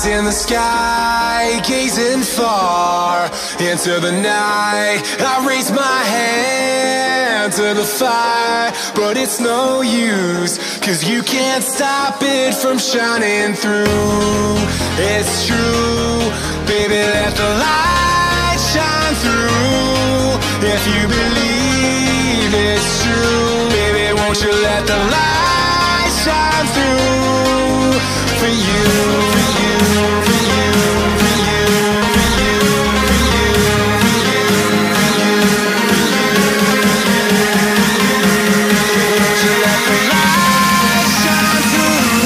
In the sky, gazing far into the night, I raise my hand to the fire, but it's no use, 'cause you can't stop it from shining through. It's true, baby, let the light shine through. If you believe it's true, baby, won't you let the light shine through for you, for you, for you, for you, for you, for you, for you, for you, won't you let the light shine through?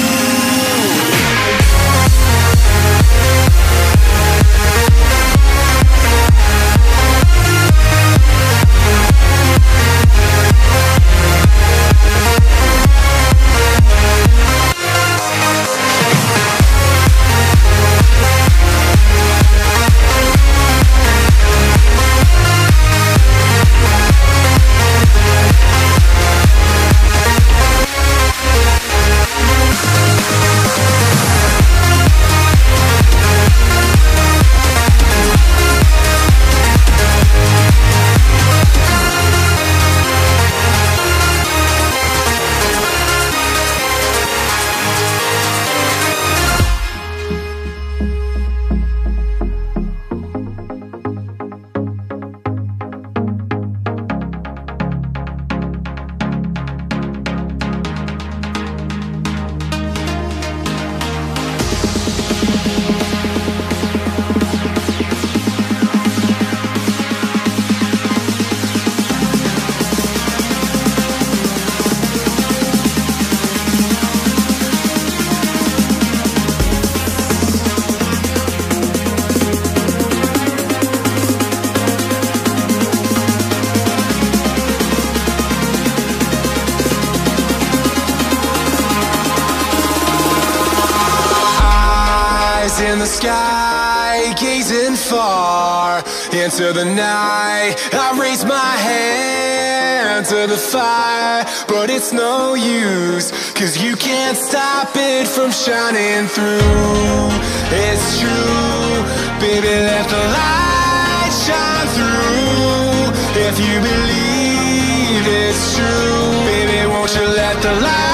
In the sky, gazing far into the night, I raise my hand to the fire, but it's no use, 'cause you can't stop it from shining through. It's true, baby, let the light shine through. If you believe it's true, baby, won't you let the light